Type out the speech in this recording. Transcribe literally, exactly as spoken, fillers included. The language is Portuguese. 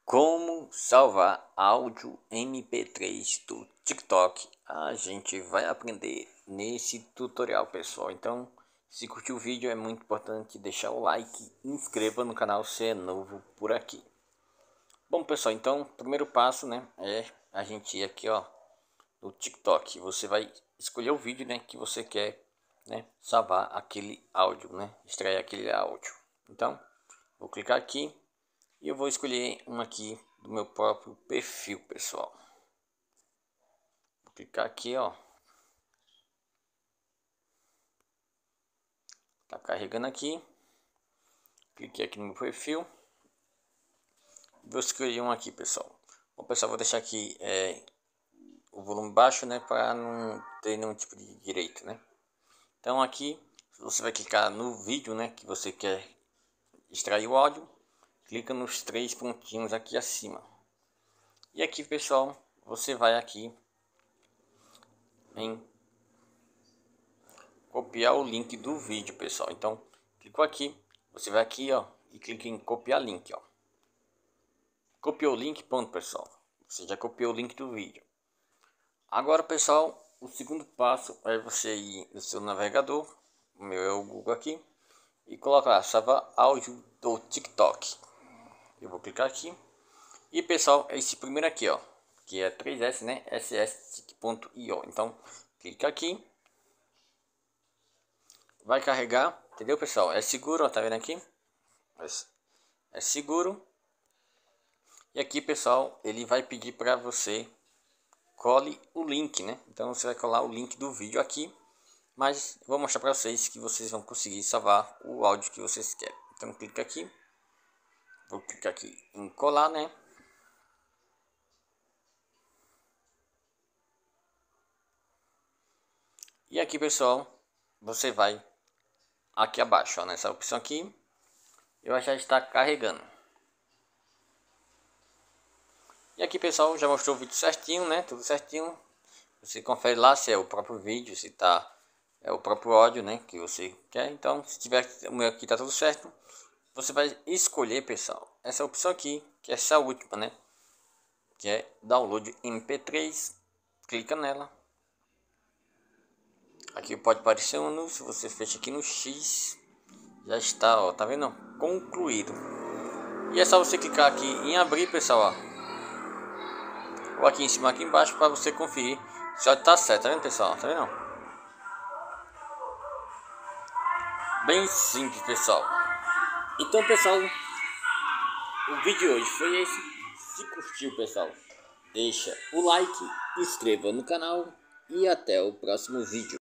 Como salvar áudio M P três do TikTok? A gente vai aprender nesse tutorial, pessoal. Então, se curtiu o vídeo, é muito importante deixar o like e inscreva no canal se é novo por aqui. Bom, pessoal, então, o primeiro passo, né, é a gente ir aqui, ó, no TikTok. Você vai escolher o vídeo, né, que você quer, né, salvar aquele áudio, né, extrair aquele áudio. Então, vou clicar aqui. E eu vou escolher um aqui do meu próprio perfil, pessoal. Vou clicar aqui, ó. Tá carregando aqui. Cliquei aqui no meu perfil. Vou escolher um aqui, pessoal. Bom, pessoal, vou deixar aqui é, o volume baixo, né? Para não ter nenhum tipo de direito, né? Então aqui, você vai clicar no vídeo, né? Que você quer extrair o áudio. Clica nos três pontinhos aqui acima. E aqui, pessoal, você vai aqui em copiar o link do vídeo, pessoal. Então, clicou aqui, você vai aqui, ó, e clica em copiar link, ó. Copiou o link, pronto, pessoal. Você já copiou o link do vídeo. Agora, pessoal, o segundo passo é você ir no seu navegador, o meu é o Google aqui, e colocar salvar áudio do TikTok. Eu vou clicar aqui. E, pessoal, é esse primeiro aqui, ó, que é três S, né? S S ponto i o. Então, clica aqui. Vai carregar, entendeu, pessoal? É seguro, ó, tá vendo aqui? É seguro. E aqui, pessoal, ele vai pedir para você cole o link, né? Então você vai colar o link do vídeo aqui, mas vou mostrar para vocês que vocês vão conseguir salvar o áudio que vocês querem. Então clica aqui. Vou clicar aqui em colar, né? E aqui, pessoal, você vai aqui abaixo, ó, nessa opção aqui. Eu já está carregando. E aqui, pessoal, já mostrou o vídeo certinho, né? Tudo certinho. Você confere lá se é o próprio vídeo, se tá é o próprio áudio, né, que você quer. Então, se tiver o meu aqui tá tudo certo, você vai escolher, pessoal, essa opção aqui, que é essa última, né, que é download M P três. Clica nela. Aqui pode aparecer um anúncio, você fecha aqui no X. Já está, ó, tá vendo? Concluído. E é só você clicar aqui em abrir, pessoal, ó. Ou aqui em cima, aqui embaixo, para você conferir se já tá certo, tá vendo, pessoal? Tá vendo? Bem simples, pessoal. Então, pessoal, o vídeo de hoje foi esse. Se curtiu, pessoal, deixa o like, inscreva no canal e até o próximo vídeo.